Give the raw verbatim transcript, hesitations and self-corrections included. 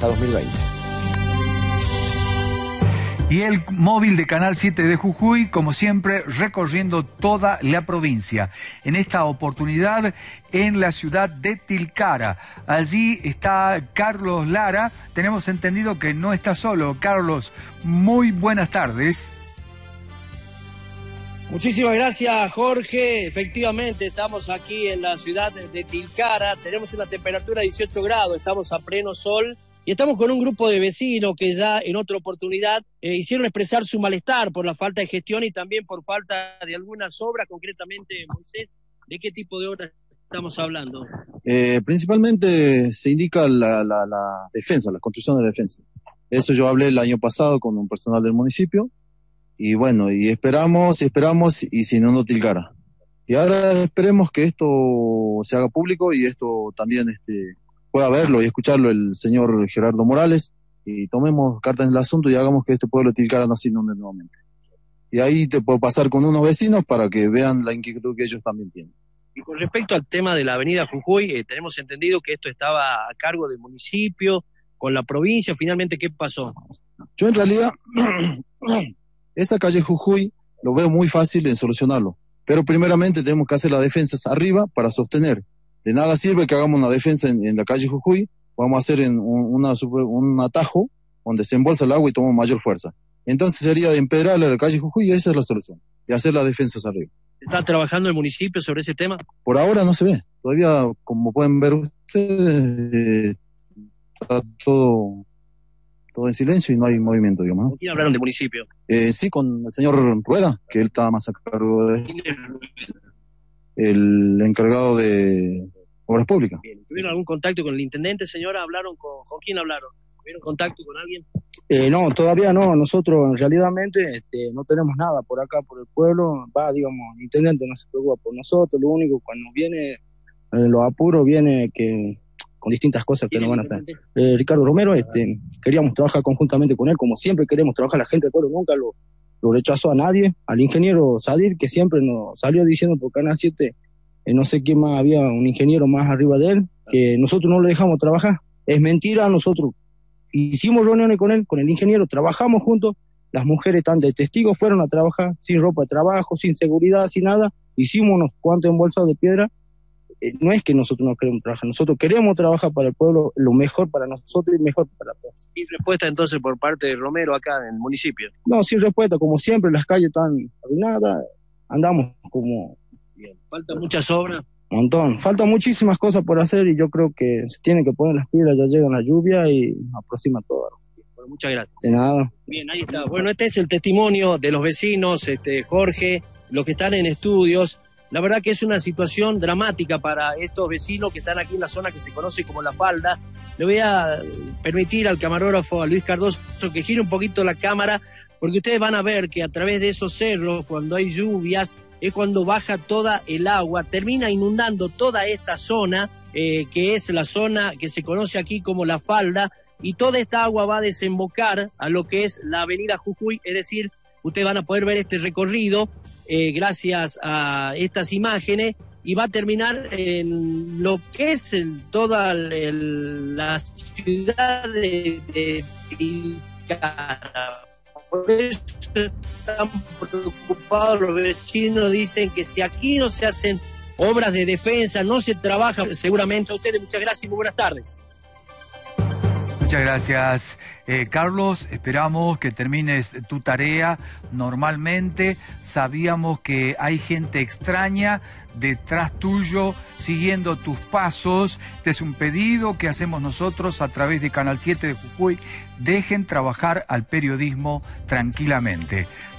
hasta dos mil veinte. Y el móvil de Canal siete de Jujuy, como siempre, recorriendo toda la provincia. En esta oportunidad, en la ciudad de Tilcara. Allí está Carlos Lara. Tenemos entendido que no está solo. Carlos, muy buenas tardes. Muchísimas gracias, Jorge. Efectivamente, estamos aquí en la ciudad de Tilcara. Tenemos una temperatura de dieciocho grados, estamos a pleno sol. Y estamos con un grupo de vecinos que ya en otra oportunidad eh, hicieron expresar su malestar por la falta de gestión y también por falta de algunas obras, concretamente, Moisés. ¿De qué tipo de obras estamos hablando? Eh, principalmente se indica la, la, la defensa, la construcción de la defensa. Eso yo hablé el año pasado con un personal del municipio y bueno, y esperamos, y esperamos y si no, no Tilcara. Y ahora esperemos que esto se haga público y esto también este, pueda verlo y escucharlo el señor Gerardo Morales y tomemos cartas en el asunto y hagamos que este pueblo de Tilcara no se inunde nuevamente. Y ahí te puedo pasar con unos vecinos para que vean la inquietud que ellos también tienen. Y con respecto al tema de la avenida Jujuy, eh, tenemos entendido que esto estaba a cargo del municipio, con la provincia. Finalmente, ¿qué pasó? Yo en realidad, esa calle Jujuy lo veo muy fácil en solucionarlo, pero primeramente tenemos que hacer las defensas arriba para sostener. De nada sirve que hagamos una defensa en, en la calle Jujuy, vamos a hacer en un, una, un atajo donde se embolsa el agua y toma mayor fuerza. Entonces sería de empedrarle a la calle Jujuy y esa es la solución, de hacer las defensas arriba. ¿Está trabajando el municipio sobre ese tema? Por ahora no se ve, todavía como pueden ver ustedes, está todo, todo en silencio y no hay movimiento, digamos, ¿no? ¿Con quién hablaron del municipio? Eh, sí, con el señor Rueda, que él estaba más a cargo de... el encargado de Obras Públicas. Bien. ¿Tuvieron algún contacto con el intendente, señora? ¿Hablaron con, con quién hablaron? ¿Tuvieron contacto con alguien? Eh, no, todavía no. Nosotros, en realidad, este, no tenemos nada por acá, por el pueblo. Va, digamos, el intendente no se preocupa por nosotros. Lo único, cuando viene, eh, los apuros, viene que con distintas cosas que nos van a hacer. Eh, Ricardo Romero, este, queríamos trabajar conjuntamente con él, como siempre queremos trabajar la gente del pueblo, nunca lo... lo rechazó a nadie, al ingeniero Sadir, que siempre nos salió diciendo por Canal siete, eh, no sé qué más, había un ingeniero más arriba de él, que nosotros no lo dejamos trabajar. Es mentira, nosotros hicimos reuniones con él, con el ingeniero, trabajamos juntos, las mujeres están de testigos, fueron a trabajar sin ropa de trabajo, sin seguridad, sin nada, hicimos unos cuantos embolsados de piedra. Eh, no es que nosotros no queremos trabajar, nosotros queremos trabajar para el pueblo, lo mejor para nosotros y mejor para todos. ¿Y respuesta entonces por parte de Romero acá en el municipio? No, sin respuesta, como siempre, las calles están arruinadas, andamos como... Bien. ¿Faltan muchas obras? Un montón, faltan muchísimas cosas por hacer y yo creo que se tienen que poner las pilas, ya llega la lluvia y aproxima todo. Bueno, muchas gracias. De nada. Bien, ahí está. Bueno, este es el testimonio de los vecinos, este, Jorge, los que están en estudios. La verdad que es una situación dramática para estos vecinos que están aquí en la zona que se conoce como La Falda. Le voy a permitir al camarógrafo, a Luis Cardoso, que gire un poquito la cámara, porque ustedes van a ver que a través de esos cerros, cuando hay lluvias, es cuando baja toda el agua, termina inundando toda esta zona, eh, que es la zona que se conoce aquí como La Falda, y toda esta agua va a desembocar a lo que es la avenida Jujuy, es decir, ustedes van a poder ver este recorrido eh, gracias a estas imágenes, y va a terminar en lo que es el, toda el, la ciudad de, de Tilcara. Por eso están preocupados los vecinos, dicen que si aquí no se hacen obras de defensa, no se trabaja, seguramente. A ustedes muchas gracias y muy buenas tardes. Muchas gracias, eh, Carlos. Esperamos que termines tu tarea normalmente. Sabíamos que hay gente extraña detrás tuyo, siguiendo tus pasos. Este es un pedido que hacemos nosotros a través de Canal siete de Jujuy. Dejen trabajar al periodismo tranquilamente.